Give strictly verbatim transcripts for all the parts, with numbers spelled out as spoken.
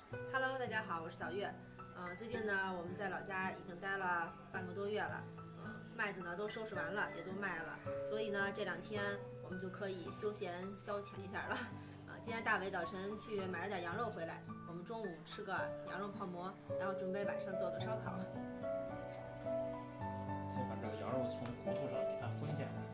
Hello， 大家好，我是小月。嗯、呃，最近呢，我们在老家已经待了半个多月了，嗯、麦子呢都收拾完了，也都卖了，所以呢，这两天我们就可以休闲消遣一下了。呃，今天大伟早晨去买了点羊肉回来，我们中午吃个羊肉泡馍，然后准备晚上做个烧烤。 先把这个羊肉从骨头上给它分下来。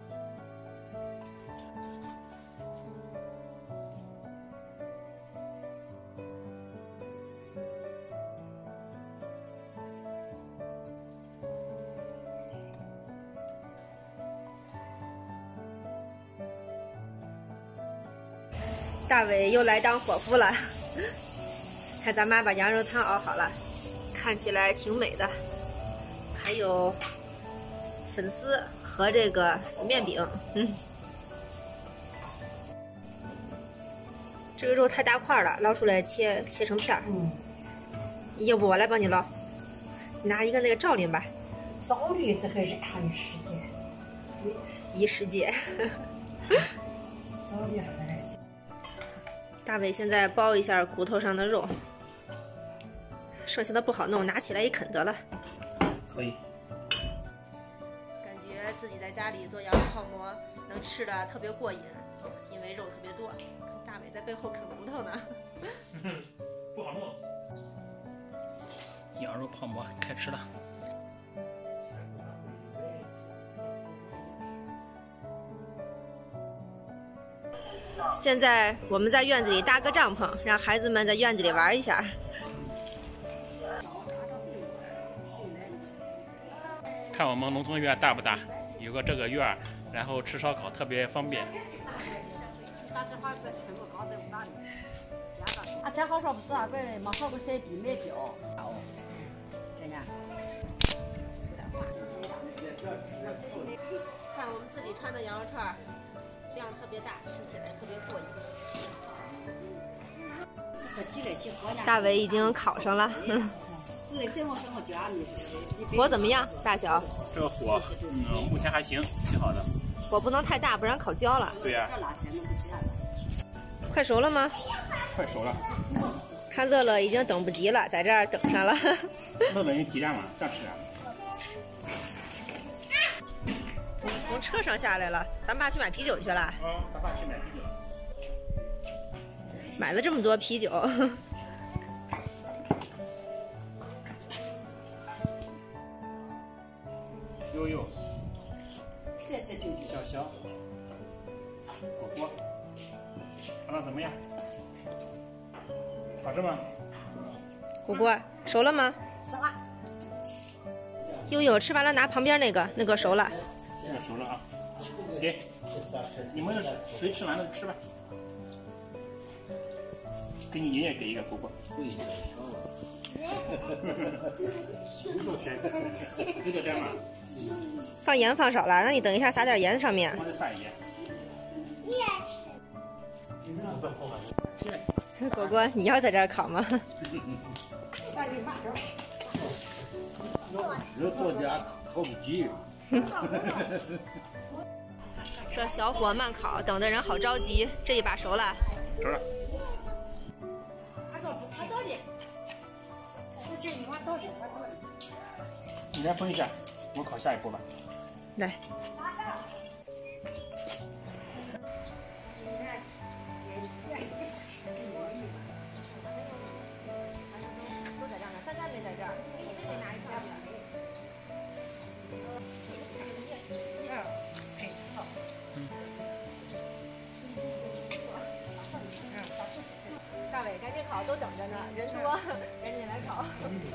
大伟又来当伙夫了，看咱妈把羊肉汤熬好了，看起来挺美的，还有粉丝和这个死面饼，嗯，这个肉太大块了，捞出来切切成片儿。嗯，要不我来帮你捞，你拿一个那个罩铃吧。 罩铃这个热还有时间， 一时间。 罩铃还来。 大伟现在剥一下骨头上的肉，剩下的不好弄，拿起来一啃得了。 可以。 感觉自己在家里做羊肉泡馍能吃的特别过瘾，因为肉特别多。大伟在背后啃骨头呢。 不好弄。羊肉泡馍开吃了。 现在我们在院子里搭个帐篷，让孩子们在院子里玩一下。 看我们农村院大不大？有个这个院儿，然后吃烧烤特别方便。 啊，这好说不是啊，个没好个塞币买表。这样。 看我们自己穿的羊肉串。 量特别大，吃起来特别过瘾。大伟已经烤上了，火怎么样？大小？ 这个火，嗯，目前还行，挺好的。 火不能太大，不然烤焦了。 对呀、啊。 快熟了吗？ 快熟了。 看乐乐已经等不及了，在这儿等上了。 乐乐，你几站嘛？这样吃啊？ 怎么从车上下来了？咱爸去买啤酒去了。 啊、哦，咱爸去买啤酒。 买了这么多啤酒。 悠悠。小小。火锅。尝尝怎么样？好吃吗？ 火锅熟了吗？ 熟了。 悠悠吃完了，拿旁边那个，那个熟了。 这个熟了啊，给你们谁吃完了吃吧。给你爷爷给一个果果。有点甜吗？ 放盐放少了，那你等一下撒点盐上面。 我再撒盐。 果果，你要在这儿烤吗？ 这作家烤不急。 这小火慢烤，等的人好着急。这一把熟了。 熟了。你先分一下，我烤下一步吧。 来。都在这儿呢，咱家没在这儿，给你妹妹拿一块。 大伟，赶紧烤，都等着呢，人多，赶紧来烤。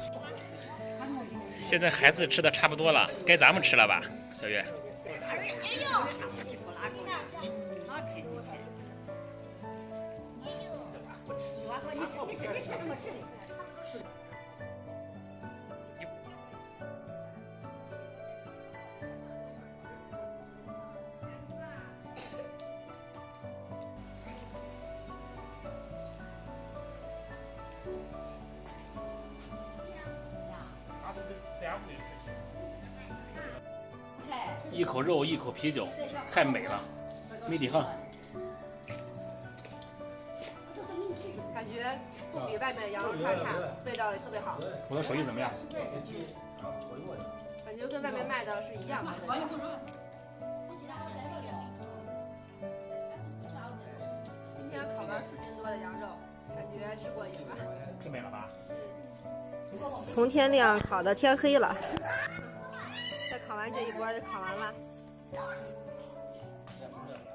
现在孩子吃的差不多了，该咱们吃了吧，小月？一口肉，一口啤酒，太美了，美得很。 感觉觉不比外面羊肉串差，味道也特别好。 我的手艺怎么样？ 感觉跟外面卖的是一样的。今天烤了四斤多的羊肉，感觉吃过瘾了。 吃美了吧？ 从天亮烤到天黑了，再烤完这一波就烤完了。